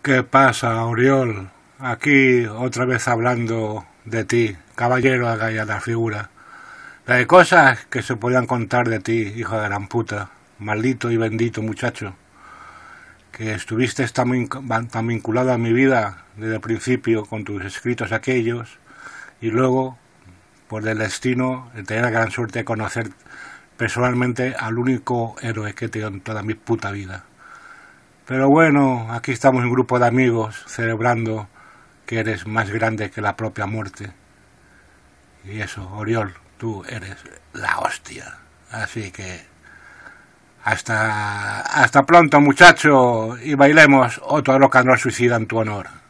¿Qué pasa, Oriol? Aquí otra vez hablando de ti, caballero a la figura. De cosas que se podían contar de ti, hijo de gran puta, maldito y bendito muchacho, que estuviste tan vinculado a mi vida desde el principio con tus escritos aquellos y luego, por el destino, de tener la gran suerte de conocer personalmente al único héroe que he tenido en toda mi puta vida. Pero bueno, aquí estamos un grupo de amigos celebrando que eres más grande que la propia muerte. Y eso, Oriol, tú eres la hostia. Así que hasta pronto, muchacho, y bailemos otro rock and roll suicida en tu honor.